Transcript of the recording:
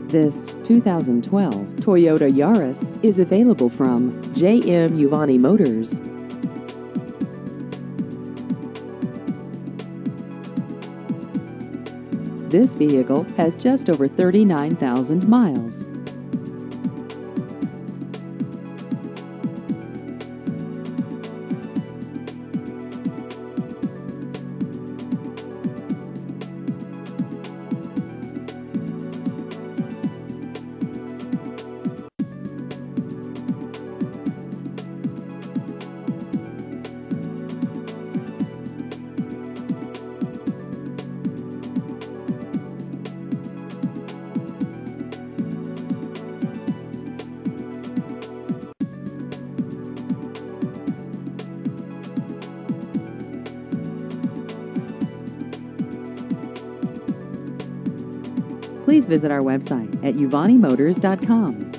This 2012 Toyota Yaris is available from J.M. Uvanni Motors. This vehicle has just over 39,000 miles. Please visit our website at uvannimotors.com.